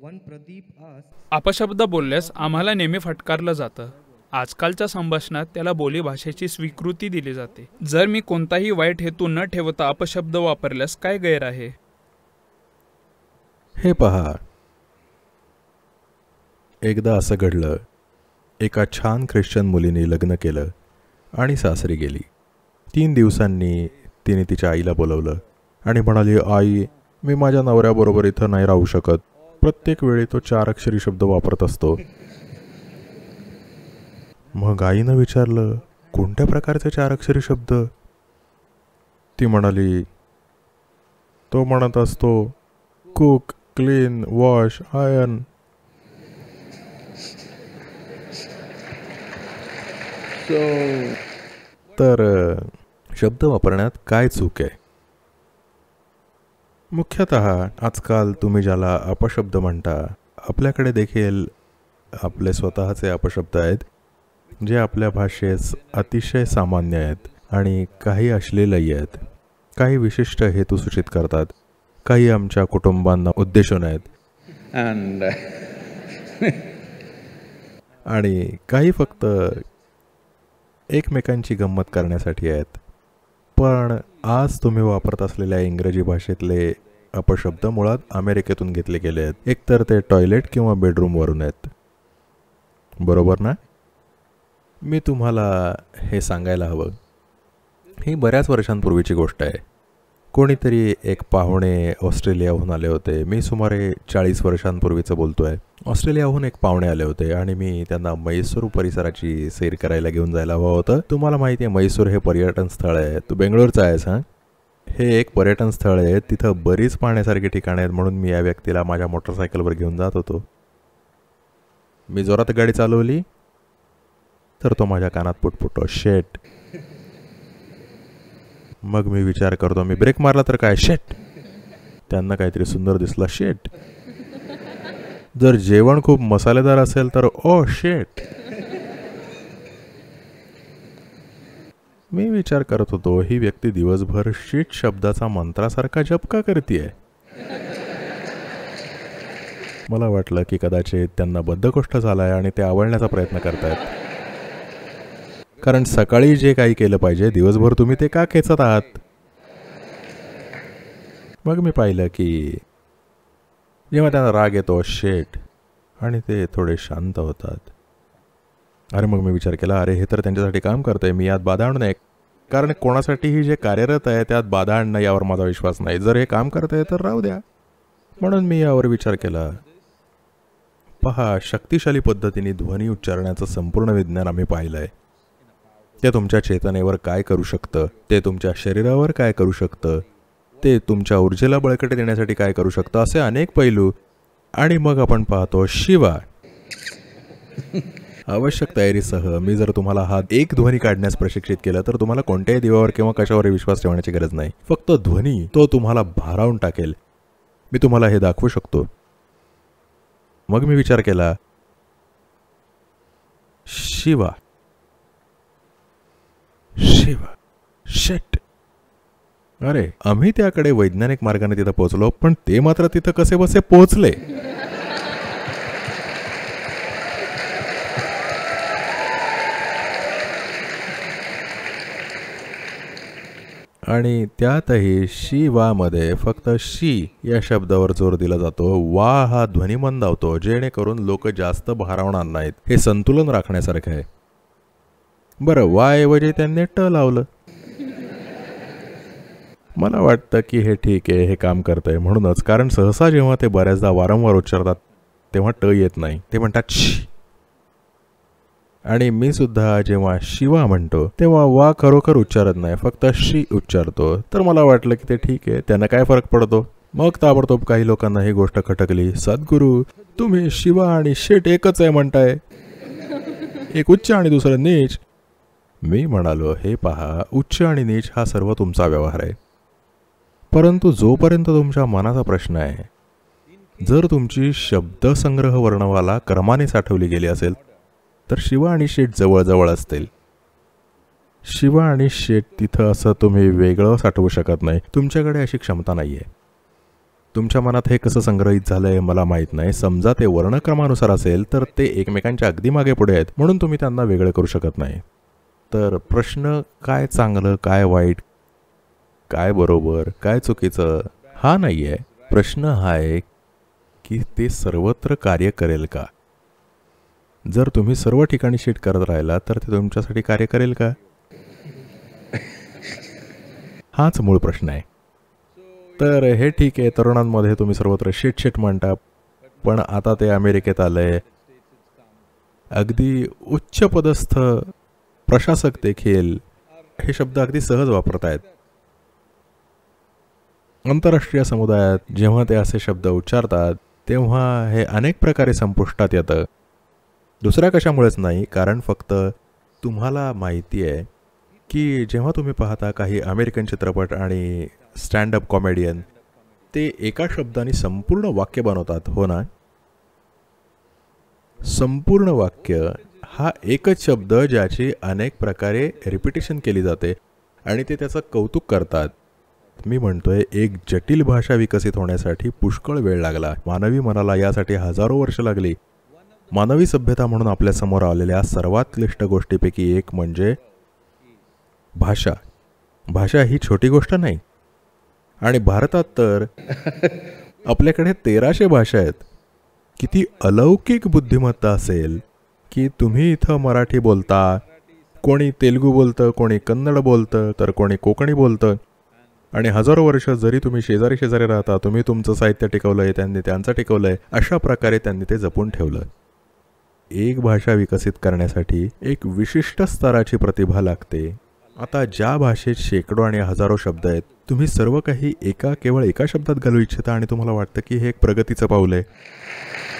अपशब्द बोलल्यास आम्हाला नेहमी फटकारलं जातं. आजकालच्या संभाषणात त्याला बोलीभाषेची स्वीकृती दिली जाते. जर मी कोणताही वाईट हेतू न ठेवता अपशब्द वापरल्यास काय गैर आहे? हे पहा, एकदा असं घडलं. एका छान ख्रिश्चन मुलीने लग्न केलं आणि सासरी गेली. 3 दिवसांनी तिने तिच्या आईला बोलवलं आणि म्हणाली, आई, मी माझ्या नवऱ्याबरोबर इथं नाही राहू शकत. प्रत्येक वेळी तो 4 अक्षरी शब्द वापरत असतो. मग आईनं विचारलं, कोणत्या प्रकारचे 4 अक्षरी शब्द? ती म्हणाली, तो म्हणत असतो कुक, क्लीन, वॉश, आयर्न. तर शब्द वापरण्यात काय चूक आहे? मुख्यतः आजकाल तुम्ही ज्याला अपशब्द म्हणता, आपल्याकडे देखील आपले स्वतःचे अपशब्द आहेत जे आपल्या भाषेस अतिशय सामान्य आहेत आणि काही अश्लीलही आहेत. काही विशिष्ट हेतू सूचित करतात, काही आमच्या कुटुंबांना उद्देशून आहेत आणि काही फक्त एकमेकांची गंमत करण्यासाठी आहेत. पण आज तुम्ही वापरत असलेल्या इंग्रजी भाषेतले अपशब्द मुळात अमेरिकेतून घेतले गेले आहेत. एकतर ते टॉयलेट किंवा बेडरूमवरून आहेत. बरोबर ना? मी तुम्हाला हे सांगायला हवं. ही बऱ्याच वर्षांपूर्वीची गोष्ट आहे. कोणीतरी एक पाहुणे ऑस्ट्रेलियाहून आले होते. मी सुमारे 40 वर्षांपूर्वीचं बोलतो आहे. ऑस्ट्रेलियाहून एक पाहुणे आले होते आणि मी त्यांना म्हैसूर परिसराची सैर करायला घेऊन जायला हवं होतं. तुम्हाला माहिती आहे, म्हैसूर हे पर्यटन स्थळ आहे. तू बेंगलोरचा आहेस हां? हे एक पर्यटन स्थळ आहे. तिथं बरीच पाहण्यासारखी ठिकाणं आहेत. म्हणून मी या व्यक्तीला माझ्या मोटरसायकलवर घेऊन जात होतो. मी जोरात गाडी चालवली तर तो माझ्या कानात पुटपुटतो, शेट. मग मी विचार करतो, मी ब्रेक मारला तर काय, शेट. त्यांना काहीतरी सुंदर दिसलं, शेट. जर जेवण खूप मसालेदार असेल तर ओ शेट. मी विचार करत होतो, ही व्यक्ती दिवसभर शीट शब्दाचा मंत्रासारखा जप का करतीये? मला वाटलं की कदाचित त्यांना बद्धकोष्ठ झालाय आणि ते आवळण्याचा प्रयत्न करतायत. कारण सकाळी जे काही केलं पाहिजे दिवसभर तुम्ही ते का खेचत आहात? मग मी पाहिलं की जेव्हा त्यांना राग येतो, शेट, आणि ते थोडे शांत होतात. अरे मग मी विचार केला, अरे हे तर त्यांच्यासाठी काम करतंय, मी यात बाधा आणू नये. कारण कोणासाठीही जे कार्यरत आहे त्यात बाधा आणणं यावर माझा विश्वास नाही. जर हे काम करतंय तर राहू द्या. म्हणून मी यावर विचार केला. पहा, शक्तिशाली पद्धतीने ध्वनी उच्चारण्याचं संपूर्ण विज्ञान आम्ही पाहिलं आहे. ते तुमच्या चेतनेवर काय करू शकतं, ते तुमच्या शरीरावर काय करू शकतं, ते तुमच्या ऊर्जेला बळकटी देण्यासाठी काय करू शकतं, असे अनेक पैलू. आणि मग आपण पाहतो शिवा. आवश्यक तयारीसह मी जर तुम्हाला हा एक ध्वनी काढण्यास प्रशिक्षित केलं तर तुम्हाला कोणत्याही दिव्यावर किंवा कशावरही विश्वास ठेवण्याची गरज नाही. फक्त ध्वनी तो तुम्हाला भारावून टाकेल. मी तुम्हाला हे दाखवू शकतो. मग मी विचार केला, शिवा, शिवा, शेट. अरे, आम्ही त्याकडे वैज्ञानिक मार्गाने तिथं पोहोचलो, पण ते मात्र तिथं कसे बसे पोहोचले? आणि त्यातही शिवामध्ये फक्त शी या शब्दावर जोर दिला जातो. वा हा ध्वनी मंदावतो जेणेकरून लोक जास्त भारावणार नाहीत. हे संतुलन राखण्यासारखं आहे. बरं, वा ऐवजी त्यांनी ट लावलं. मला वाटतं की हे ठीक आहे, हे काम करतंय. म्हणूनच, कारण सहसा जेव्हा ते बऱ्याचदा वारंवार उच्चारतात तेव्हा ट येत नाही, ते म्हणतात शी. आणि मी सुद्धा जेव्हा शिवा म्हणतो तेव्हा वा खरोखर उच्चारत नाही, फक्त शी उच्चारतो. तर मला वाटलं की ते ठीक आहे, त्यांना काय फरक पडतो. मग ताबडतोब काही लोकांना ही गोष्ट खटकली. सद्गुरू, तुम्ही शिवा आणि शेट एकच आहे म्हणताय, एक उच्च आणि दुसरं नीच. मी म्हणालो, हे पहा, उच्च आणि नीच हा सर्व तुमचा व्यवहार आहे. परंतु जोपर्यंत तुमच्या मनाचा प्रश्न आहे, जर तुमची शब्दसंग्रह वर्णमाला क्रमाने साठवली गेली असेल तर शिवा आणि शेट जवळजवळ असतील. शिवा आणि शेट तिथं असं तुम्ही वेगळं साठवू शकत नाही. तुमच्याकडे अशी क्षमता नाही आहे. तुमच्या मनात हे कसं संग्रहित झालंय मला माहीत नाही. समजा ते वर्णक्रमानुसार असेल तर ते एकमेकांच्या अगदी मागे पुढे आहेत, म्हणून तुम्ही त्यांना वेगळं करू शकत नाही. तर प्रश्न काय चांगलं, काय वाईट, काय बरोबर, काय चुकीचं हा नाही आहे. प्रश्न हा आहे की ते सर्वत्र कार्य करेल का. जर तुम्ही सर्व ठिकाणी शीट करत राहिला तर ते तुमच्यासाठी कार्य करेल का, हाच मूळ प्रश्न आहे. तर हे ठीक आहे, तरुणांमध्ये तुम्ही सर्वत्र शीट शीट म्हणता, पण आता ते अमेरिकेत आलंय. अगदी उच्चपदस्थ प्रशासक देखील हे शब्द अगदी सहज वापरतायत. आंतरराष्ट्रीय समुदायात जेव्हा ते असे शब्द उच्चारतात तेव्हा हे अनेक प्रकारे संपुष्टात येतं. दुसऱ्या कशामुळेच नाही, कारण फक्त तुम्हाला माहिती आहे की जेव्हा तुम्ही पाहता काही अमेरिकन चित्रपट आणि स्टँडअप कॉमेडियन, ते एका शब्दाने संपूर्ण वाक्य बनवतात, हो ना. संपूर्ण वाक्य हा एकच शब्द ज्याची अनेक प्रकारे रिपिटेशन केली जाते आणि ते त्याचं कौतुक करतात. मी म्हणतोय एक जटिल भाषा विकसित होण्यासाठी पुष्कळ वेळ लागला. मानवी मनाला यासाठी हजारो वर्ष लागली. मानवी सभ्यता म्हणून आपल्यासमोर आलेल्या सर्वात क्लिष्ट गोष्टीपैकी एक म्हणजे भाषा. भाषा ही छोटी गोष्ट नाही. आणि भारतात तर आपल्याकडे 1300 भाषा आहेत. किती अलौकिक बुद्धिमत्ता असेल की तुम्ही इथं मराठी बोलता, कोणी तेलुगू बोलतं, कोणी कन्नड बोलतं, तर कोणी कोकणी बोलतं. आणि हजारो वर्ष जरी तुम्ही शेजारी शेजारी राहता, तुम्ही तुमचं साहित्य टिकवलंय, त्यांनी त्यांचं टिकवलंय. अशा प्रकारे त्यांनी ते जपून ठेवलं. एक भाषा विकसित करण्यासाठी एक विशिष्ट स्तराची प्रतिभा लागते. आता ज्या भाषेत शेकडो आणि हजारो शब्द आहेत, तुम्ही सर्व काही केवळ एका शब्दात घालू इच्छिता आणि तुम्हाला वाटतं की हे एक प्रगतीचं पाऊल आहे.